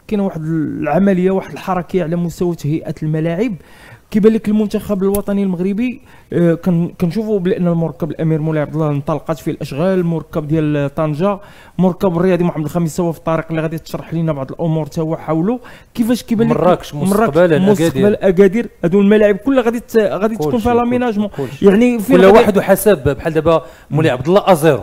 كاينه واحد العمليه، واحد الحركه على مستوى تهيئه الملاعب. كيبان لك المنتخب الوطني المغربي كنشوفوا بان المركب الامير مولاي عبد الله انطلقت فيه الاشغال، المركب ديال طنجه، مركب الرياضي محمد الخامس هو في الطريق اللي غادي تشرح لنا بعض الامور تا هو حوله. كيفاش كيبان لك مراكش مستقبل اكادير، هادو الملاعب كلها غادي تكون فيها لاميناجمون، يعني كل واحد وحسب. بحال دابا مولاي عبد الله ازيرو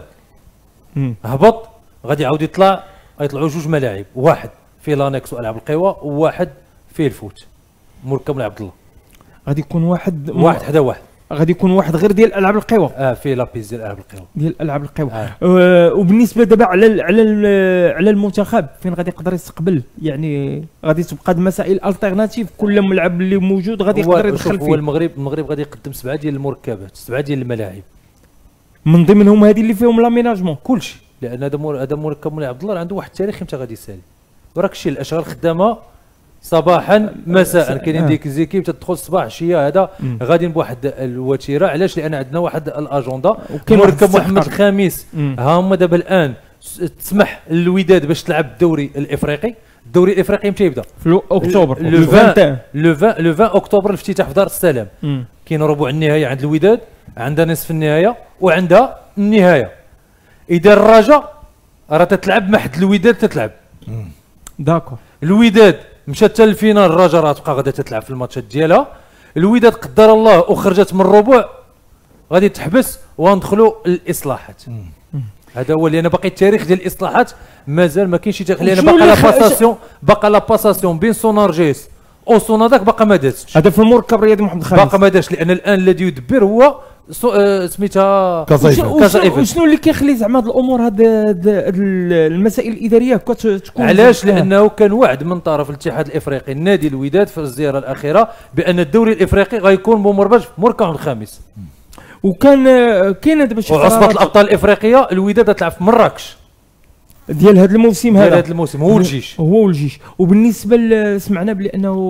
هبط، غادي يعاود يطلعوا جوج ملاعب، واحد فيه لانكس والعاب القوى وواحد فيه الفوت. مركب مولاي عبد الله غادي يكون واحد حدا واحد، غادي يكون واحد غير ديال العاب القوى. فيه لابيز ديال العاب القوى، ديال العاب القوى. وبالنسبه دابا على المنتخب فين غادي يقدر يستقبل؟ يعني غادي تبقى مسائل التيرناتيف، كل ملعب اللي موجود غادي يقدر يدخل فيه. هو المغرب غادي يقدم 7 ديال المركبات، 7 ديال الملاعب، من ضمنهم هذه اللي فيهم لاميناجمون كلشي، لان هذا مركب مولاي عبد الله عنده واحد التاريخ امتى غادي يسالي. وراك الشيء الاشغال خدامه صباحا مساء، كاينين ديك زيكيب تدخل الصباح عشيه، هذا غادي بواحد الوتيره. علاش؟ لان عندنا واحد الاجنده. مركب محمد الخامس ها هما دابا الان تسمح للوداد باش تلعب الدوري الافريقي. الدوري الافريقي متى يبدا؟ في اكتوبر، لو 20 اكتوبر الافتتاح في دار السلام. كاين ربع النهايه عند الوداد، عندها نصف النهايه وعندها النهايه. اذا الرجاء راه تتلعب مع حد الوداد تتلعب. داكور. الوداد مشات حتى للفينال، الرجاء راه تبقى غادا تتلعب في الماتشات ديالها. الوداد قدر الله وخرجت من الربع غادي تحبس وندخلوا للاصلاحات. هذا هو اللي انا باقي التاريخ ديال الاصلاحات مازال ما كاينش شي تاريخ، لان باقا لا باساسيون بين سونارجيس او سوناداك باقا ما دازتش. هذا في المركب الرياضي محمد الخامس باقا ما دازش، لان الان الذي يدبر هو سميتها كازايفا. وشنو اللي كيخلي زعما هاد الامور هاد المسائل الاداريه تكون؟ علاش؟ لانه كان وعد من طرف الاتحاد الافريقي النادي الوداد في الزياره الاخيره بان الدوري الافريقي غيكون ممربج في مركب الخامس. وكان كاينه دابا شي عصبه الابطال الافريقيه الوداد تلعب في مراكش ديال هذا الموسم. هذا الموسم هو والجيش. وبالنسبه سمعنا بانه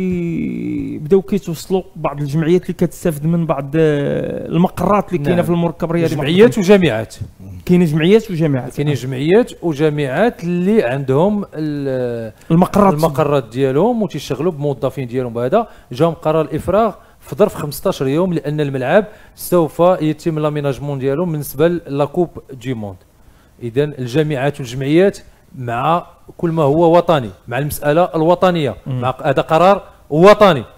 بداو كيتوصلوا بعض الجمعيات اللي كتستافد من بعض المقرات اللي كاينه في المركب الرياضي. جمعيات وجامعات، كاينه جمعيات وجامعات، كاينين جمعيات وجامعات اللي عندهم المقرات ديالهم وتيشتغلوا بموظفين ديالهم. بهذا جاهم قرار الافراغ في ظرف 15 يوم، لان الملعب سوف يتم لاميناجمون ديالو بالنسبه لاكوب دي موند. اذا الجامعات والجمعيات مع كل ما هو وطني، مع المساله الوطنيه، مع هذا قرار وطني.